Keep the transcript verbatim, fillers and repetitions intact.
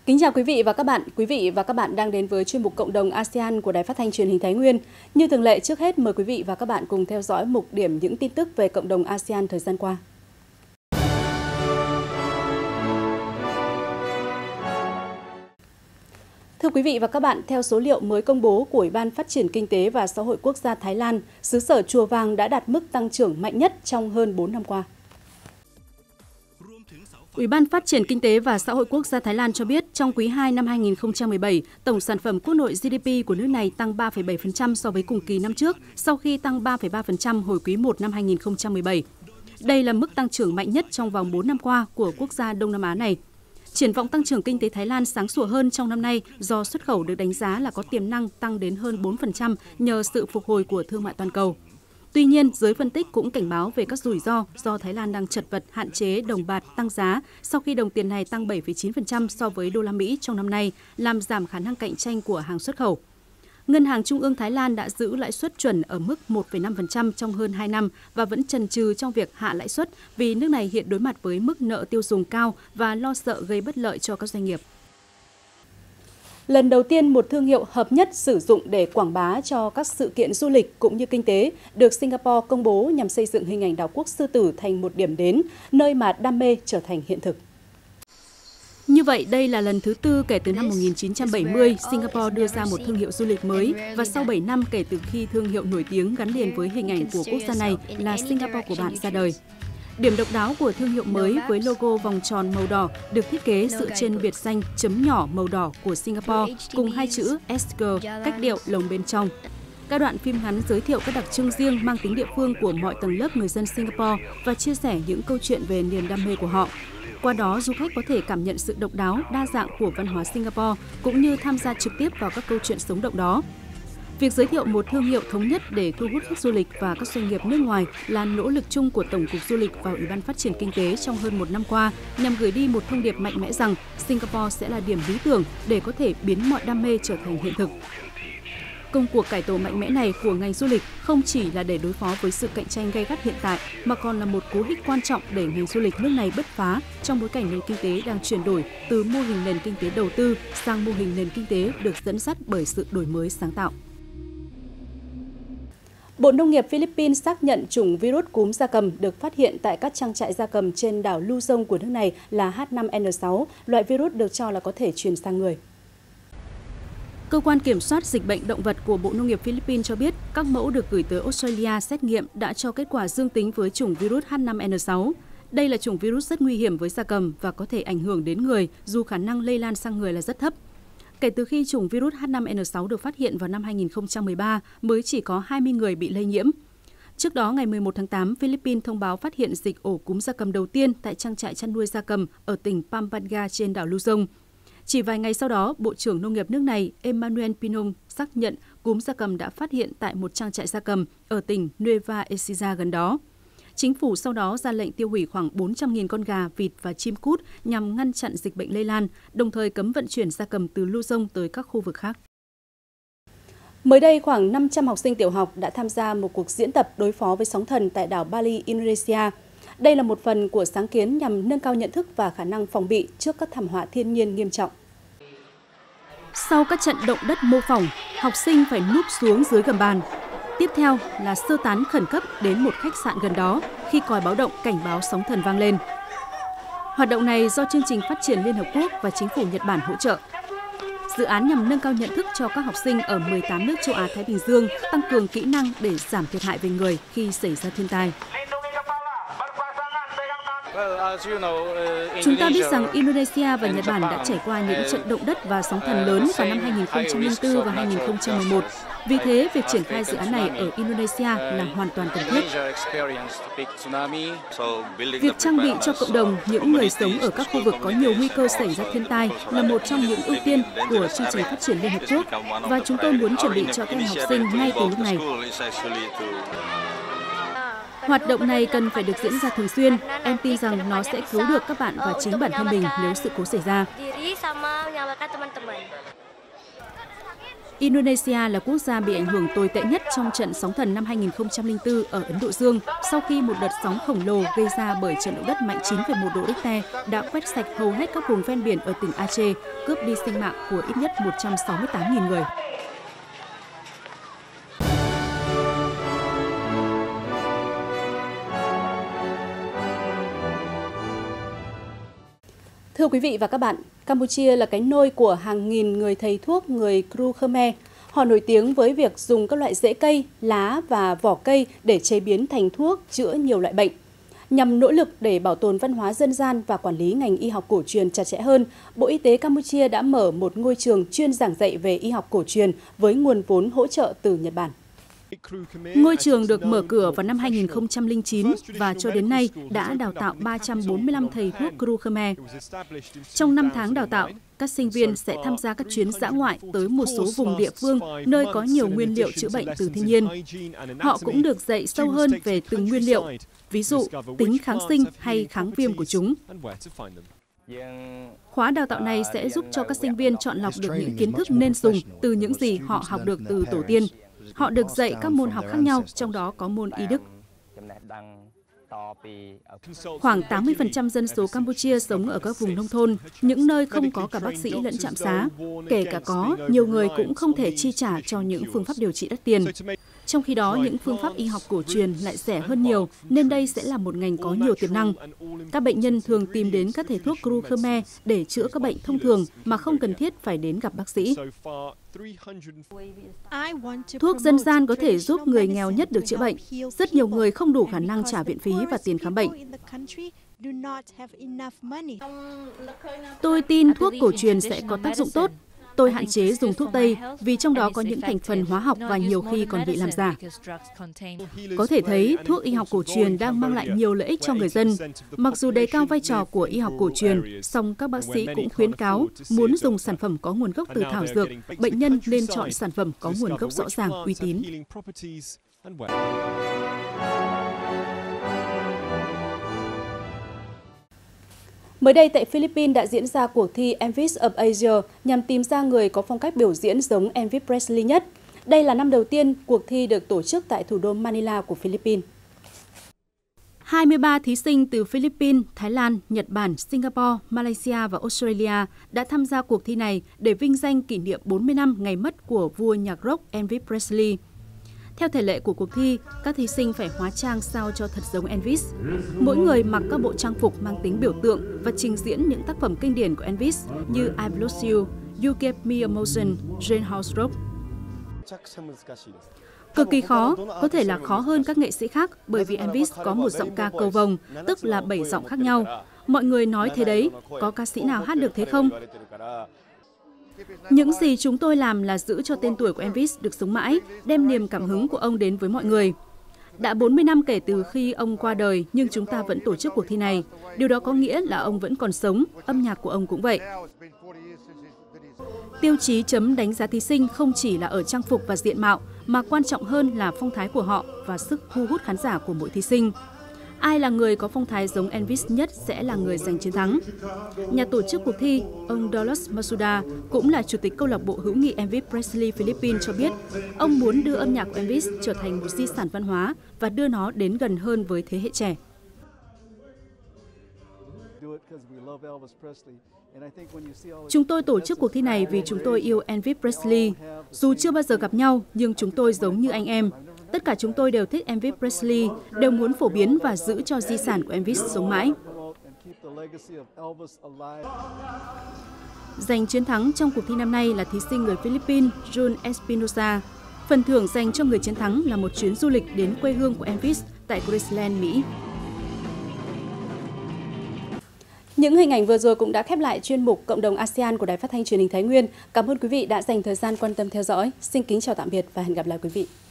Kính chào quý vị và các bạn. Quý vị và các bạn đang đến với chuyên mục Cộng đồng a sê an của Đài Phát thanh Truyền hình Thái Nguyên. Như thường lệ, trước hết mời quý vị và các bạn cùng theo dõi mục điểm những tin tức về cộng đồng a sê an thời gian qua. Thưa quý vị và các bạn, theo số liệu mới công bố của Ủy ban Phát triển Kinh tế và Xã hội Quốc gia Thái Lan, xứ sở Chùa Vàng đã đạt mức tăng trưởng mạnh nhất trong hơn bốn năm qua. Ủy ban Phát triển Kinh tế và Xã hội Quốc gia Thái Lan cho biết, trong quý hai năm hai nghìn không trăm mười bảy, tổng sản phẩm quốc nội giê đê pê của nước này tăng ba phẩy bảy phần trăm so với cùng kỳ năm trước, sau khi tăng ba phẩy ba phần trăm hồi quý một năm hai nghìn không trăm mười bảy. Đây là mức tăng trưởng mạnh nhất trong vòng bốn năm qua của quốc gia Đông Nam Á này. Triển vọng tăng trưởng kinh tế Thái Lan sáng sủa hơn trong năm nay do xuất khẩu được đánh giá là có tiềm năng tăng đến hơn bốn phần trăm nhờ sự phục hồi của thương mại toàn cầu. Tuy nhiên, giới phân tích cũng cảnh báo về các rủi ro do Thái Lan đang chật vật hạn chế đồng bạc tăng giá sau khi đồng tiền này tăng bảy phẩy chín phần trăm so với đô la Mỹ trong năm nay, làm giảm khả năng cạnh tranh của hàng xuất khẩu. Ngân hàng Trung ương Thái Lan đã giữ lãi suất chuẩn ở mức một phẩy năm phần trăm trong hơn hai năm và vẫn chần chừ trong việc hạ lãi suất vì nước này hiện đối mặt với mức nợ tiêu dùng cao và lo sợ gây bất lợi cho các doanh nghiệp. Lần đầu tiên, một thương hiệu hợp nhất sử dụng để quảng bá cho các sự kiện du lịch cũng như kinh tế được Singapore công bố nhằm xây dựng hình ảnh đảo quốc sư tử thành một điểm đến, nơi mà đam mê trở thành hiện thực. Như vậy, đây là lần thứ tư kể từ năm một nghìn chín trăm bảy mươi, Singapore đưa ra một thương hiệu du lịch mới và sau bảy năm kể từ khi thương hiệu nổi tiếng gắn liền với hình ảnh của quốc gia này là Singapore của bạn ra đời. Điểm độc đáo của thương hiệu mới với logo vòng tròn màu đỏ được thiết kế dựa trên biệt danh chấm nhỏ màu đỏ của Singapore cùng hai chữ ét giê cách điệu lồng bên trong. Các đoạn phim ngắn giới thiệu các đặc trưng riêng mang tính địa phương của mọi tầng lớp người dân Singapore và chia sẻ những câu chuyện về niềm đam mê của họ. Qua đó, du khách có thể cảm nhận sự độc đáo, đa dạng của văn hóa Singapore cũng như tham gia trực tiếp vào các câu chuyện sống động đó. Việc giới thiệu một thương hiệu thống nhất để thu hút khách du lịch và các doanh nghiệp nước ngoài là nỗ lực chung của Tổng cục Du lịch và Ủy ban Phát triển Kinh tế trong hơn một năm qua nhằm gửi đi một thông điệp mạnh mẽ rằng Singapore sẽ là điểm lý tưởng để có thể biến mọi đam mê trở thành hiện thực. Công cuộc cải tổ mạnh mẽ này của ngành du lịch không chỉ là để đối phó với sự cạnh tranh gay gắt hiện tại, mà còn là một cú hích quan trọng để ngành du lịch nước này bứt phá trong bối cảnh nền kinh tế đang chuyển đổi từ mô hình nền kinh tế đầu tư sang mô hình nền kinh tế được dẫn dắt bởi sự đổi mới sáng tạo. Bộ Nông nghiệp Philippines xác nhận chủng virus cúm gia cầm được phát hiện tại các trang trại gia cầm trên đảo Luzon của nước này là H năm N sáu, loại virus được cho là có thể truyền sang người. Cơ quan kiểm soát dịch bệnh động vật của Bộ Nông nghiệp Philippines cho biết các mẫu được gửi tới Australia xét nghiệm đã cho kết quả dương tính với chủng virus H năm N sáu. Đây là chủng virus rất nguy hiểm với gia cầm và có thể ảnh hưởng đến người dù khả năng lây lan sang người là rất thấp. Kể từ khi chủng virus H năm N sáu được phát hiện vào năm hai nghìn không trăm mười ba, mới chỉ có hai mươi người bị lây nhiễm. Trước đó, ngày mười một tháng tám, Philippines thông báo phát hiện dịch ổ cúm gia cầm đầu tiên tại trang trại chăn nuôi gia cầm ở tỉnh Pampanga trên đảo Luzon. Chỉ vài ngày sau đó, Bộ trưởng Nông nghiệp nước này Emmanuel Pinong xác nhận cúm gia cầm đã phát hiện tại một trang trại gia cầm ở tỉnh Nueva Ecija gần đó. Chính phủ sau đó ra lệnh tiêu hủy khoảng bốn trăm nghìn con gà, vịt và chim cút nhằm ngăn chặn dịch bệnh lây lan, đồng thời cấm vận chuyển gia cầm từ Luzon tới các khu vực khác. Mới đây, khoảng năm trăm học sinh tiểu học đã tham gia một cuộc diễn tập đối phó với sóng thần tại đảo Bali, Indonesia. Đây là một phần của sáng kiến nhằm nâng cao nhận thức và khả năng phòng bị trước các thảm họa thiên nhiên nghiêm trọng. Sau các trận động đất mô phỏng, học sinh phải núp xuống dưới gầm bàn. Tiếp theo là sơ tán khẩn cấp đến một khách sạn gần đó khi còi báo động cảnh báo sóng thần vang lên. Hoạt động này do Chương trình Phát triển Liên Hợp Quốc và Chính phủ Nhật Bản hỗ trợ. Dự án nhằm nâng cao nhận thức cho các học sinh ở mười tám nước châu Á-Thái Bình Dương, tăng cường kỹ năng để giảm thiệt hại về người khi xảy ra thiên tai. Chúng ta biết rằng Indonesia và Nhật Bản đã trải qua những trận động đất và sóng thần lớn vào năm hai nghìn không trăm lẻ bốn và hai nghìn không trăm mười một. Vì thế, việc triển khai dự án này ở Indonesia là hoàn toàn cần thiết. Việc trang bị cho cộng đồng những người sống ở các khu vực có nhiều nguy cơ xảy ra thiên tai là một trong những ưu tiên của chương trình Phát triển Liên Hợp Quốc và chúng tôi muốn chuẩn bị cho các em học sinh ngay từ lúc này. Hoạt động này cần phải được diễn ra thường xuyên. Em tin rằng nó sẽ cứu được các bạn và chính bản thân mình nếu sự cố xảy ra. Indonesia là quốc gia bị ảnh hưởng tồi tệ nhất trong trận sóng thần năm hai nghìn không trăm lẻ bốn ở Ấn Độ Dương sau khi một đợt sóng khổng lồ gây ra bởi trận động đất mạnh chín phẩy một độ Richter đã quét sạch hầu hết các vùng ven biển ở tỉnh Aceh, cướp đi sinh mạng của ít nhất một trăm sáu mươi tám nghìn người. Thưa quý vị và các bạn, Campuchia là cái nôi của hàng nghìn người thầy thuốc người Kru Khmer. Họ nổi tiếng với việc dùng các loại rễ cây, lá và vỏ cây để chế biến thành thuốc chữa nhiều loại bệnh. Nhằm nỗ lực để bảo tồn văn hóa dân gian và quản lý ngành y học cổ truyền chặt chẽ hơn, Bộ Y tế Campuchia đã mở một ngôi trường chuyên giảng dạy về y học cổ truyền với nguồn vốn hỗ trợ từ Nhật Bản. Ngôi trường được mở cửa vào năm hai nghìn không trăm lẻ chín và cho đến nay đã đào tạo ba trăm bốn mươi lăm thầy thuốc Kru Khmer. Trong năm tháng đào tạo, các sinh viên sẽ tham gia các chuyến dã ngoại tới một số vùng địa phương nơi có nhiều nguyên liệu chữa bệnh từ thiên nhiên. Họ cũng được dạy sâu hơn về từng nguyên liệu, ví dụ tính kháng sinh hay kháng viêm của chúng. Khóa đào tạo này sẽ giúp cho các sinh viên chọn lọc được những kiến thức nên dùng từ những gì họ học được từ tổ tiên. Họ được dạy các môn học khác nhau, trong đó có môn y đức. Khoảng tám mươi phần trăm dân số Campuchia sống ở các vùng nông thôn, những nơi không có cả bác sĩ lẫn trạm xá. Kể cả có, nhiều người cũng không thể chi trả cho những phương pháp điều trị đắt tiền. Trong khi đó, những phương pháp y học cổ truyền lại rẻ hơn nhiều, nên đây sẽ là một ngành có nhiều tiềm năng. Các bệnh nhân thường tìm đến các thầy thuốc Kru Khmer để chữa các bệnh thông thường mà không cần thiết phải đến gặp bác sĩ. Thuốc dân gian có thể giúp người nghèo nhất được chữa bệnh. Rất nhiều người không đủ khả năng trả viện phí và tiền khám bệnh. Tôi tin thuốc cổ truyền sẽ có tác dụng tốt. Tôi hạn chế dùng thuốc Tây vì trong đó có những thành phần hóa học và nhiều khi còn bị làm giả. Có thể thấy, thuốc y học cổ truyền đang mang lại nhiều lợi ích cho người dân. Mặc dù đề cao vai trò của y học cổ truyền, song các bác sĩ cũng khuyến cáo muốn dùng sản phẩm có nguồn gốc từ thảo dược, bệnh nhân nên chọn sản phẩm có nguồn gốc rõ ràng, uy tín. Mới đây tại Philippines đã diễn ra cuộc thi Elvis of Asia nhằm tìm ra người có phong cách biểu diễn giống Elvis Presley nhất. Đây là năm đầu tiên cuộc thi được tổ chức tại thủ đô Manila của Philippines. hai mươi ba thí sinh từ Philippines, Thái Lan, Nhật Bản, Singapore, Malaysia và Australia đã tham gia cuộc thi này để vinh danh kỷ niệm bốn mươi năm ngày mất của vua nhạc rock Elvis Presley. Theo thể lệ của cuộc thi, các thí sinh phải hóa trang sao cho thật giống Elvis. Mỗi người mặc các bộ trang phục mang tính biểu tượng và trình diễn những tác phẩm kinh điển của Elvis như I Love You, You Gave Me Emotion, Jailhouse Rock. Cực kỳ khó, có thể là khó hơn các nghệ sĩ khác bởi vì Elvis có một giọng ca cầu vồng, tức là bảy giọng khác nhau. Mọi người nói thế đấy, có ca sĩ nào hát được thế không? Những gì chúng tôi làm là giữ cho tên tuổi của Elvis được sống mãi, đem niềm cảm hứng của ông đến với mọi người. Đã bốn mươi năm kể từ khi ông qua đời, nhưng chúng ta vẫn tổ chức cuộc thi này. Điều đó có nghĩa là ông vẫn còn sống, âm nhạc của ông cũng vậy. Tiêu chí chấm đánh giá thí sinh không chỉ là ở trang phục và diện mạo, mà quan trọng hơn là phong thái của họ và sức thu hút khán giả của mỗi thí sinh. Ai là người có phong thái giống Elvis nhất sẽ là người giành chiến thắng. Nhà tổ chức cuộc thi, ông Dolos Masuda, cũng là chủ tịch câu lạc bộ hữu nghị Elvis Presley Philippines cho biết, ông muốn đưa âm nhạc của Elvis trở thành một di sản văn hóa và đưa nó đến gần hơn với thế hệ trẻ. Chúng tôi tổ chức cuộc thi này vì chúng tôi yêu Elvis Presley. Dù chưa bao giờ gặp nhau, nhưng chúng tôi giống như anh em. Tất cả chúng tôi đều thích Elvis Presley, đều muốn phổ biến và giữ cho di sản của Elvis sống mãi. Giành chiến thắng trong cuộc thi năm nay là thí sinh người Philippines Jun Espinosa. Phần thưởng dành cho người chiến thắng là một chuyến du lịch đến quê hương của Elvis tại Graceland, Mỹ. Những hình ảnh vừa rồi cũng đã khép lại chuyên mục Cộng đồng a sê an của Đài Phát thanh Truyền hình Thái Nguyên. Cảm ơn quý vị đã dành thời gian quan tâm theo dõi. Xin kính chào tạm biệt và hẹn gặp lại quý vị.